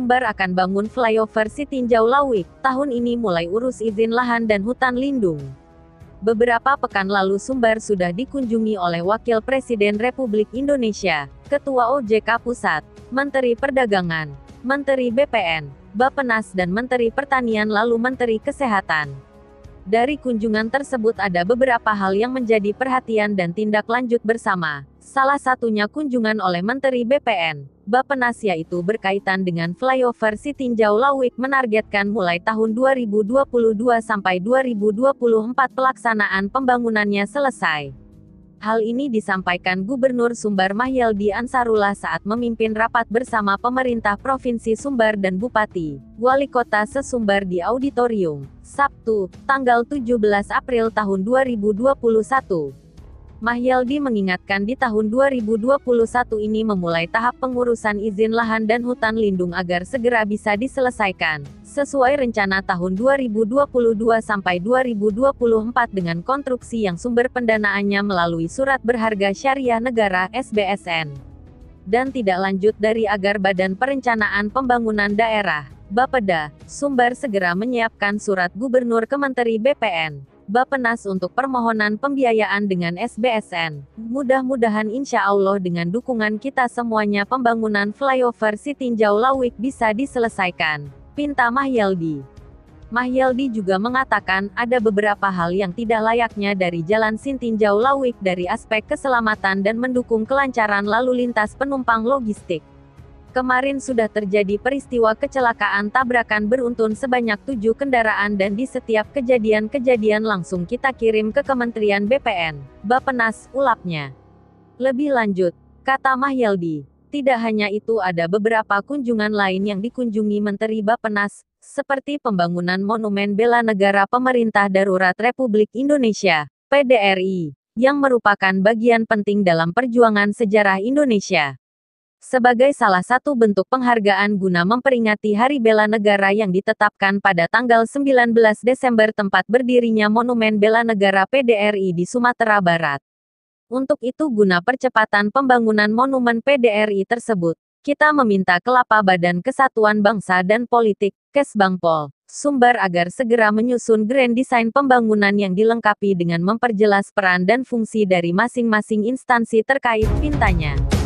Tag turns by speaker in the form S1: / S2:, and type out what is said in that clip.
S1: Sumbar akan bangun flyover Sitinjau Lawik, tahun ini mulai urus izin lahan dan hutan lindung. Beberapa pekan lalu Sumbar sudah dikunjungi oleh Wakil Presiden Republik Indonesia, Ketua OJK Pusat, Menteri Perdagangan, Menteri BPN, Bappenas dan Menteri Pertanian lalu Menteri Kesehatan. Dari kunjungan tersebut ada beberapa hal yang menjadi perhatian dan tindak lanjut bersama. Salah satunya kunjungan oleh Menteri BPN, Bappenas yaitu berkaitan dengan flyover Sitinjau Lawik menargetkan mulai tahun 2022 sampai 2024 pelaksanaan pembangunannya selesai. Hal ini disampaikan Gubernur Sumbar Mahyeldi Ansarullah saat memimpin rapat bersama pemerintah Provinsi Sumbar dan Bupati, Wali Kota se-Sumbar di auditorium, Sabtu, tanggal 17 April tahun 2021. Mahyeldi mengingatkan di tahun 2021 ini memulai tahap pengurusan izin lahan dan hutan lindung agar segera bisa diselesaikan, sesuai rencana tahun 2022 sampai 2024 dengan konstruksi yang sumber pendanaannya melalui Surat Berharga Syariah Negara (SBSN). Dan tidak lanjut dari agar Badan Perencanaan Pembangunan Daerah, Bapeda, Sumbar segera menyiapkan surat gubernur ke Menteri BPN, Bappenas untuk permohonan pembiayaan dengan SBSN. Mudah-mudahan insya Allah dengan dukungan kita semuanya pembangunan flyover Sitinjau Lawik bisa diselesaikan, pinta Mahyeldi. Mahyeldi juga mengatakan ada beberapa hal yang tidak layaknya dari Jalan Sitinjau Lawik dari aspek keselamatan dan mendukung kelancaran lalu lintas penumpang logistik. Kemarin sudah terjadi peristiwa kecelakaan tabrakan beruntun sebanyak 7 kendaraan dan di setiap kejadian-kejadian langsung kita kirim ke Kementerian BPN, Bappenas, ulapnya. Lebih lanjut, kata Mahyeldi, tidak hanya itu ada beberapa kunjungan lain yang dikunjungi Menteri Bappenas, seperti pembangunan Monumen Bela Negara Pemerintah Darurat Republik Indonesia, PDRI, yang merupakan bagian penting dalam perjuangan sejarah Indonesia. Sebagai salah satu bentuk penghargaan guna memperingati Hari Bela Negara yang ditetapkan pada tanggal 19 Desember tempat berdirinya Monumen Bela Negara PDRI di Sumatera Barat. Untuk itu guna percepatan pembangunan monumen PDRI tersebut, kita meminta Kelapa Badan Kesatuan Bangsa dan Politik, Kesbangpol, Sumbar agar segera menyusun grand design pembangunan yang dilengkapi dengan memperjelas peran dan fungsi dari masing-masing instansi terkait, pintanya.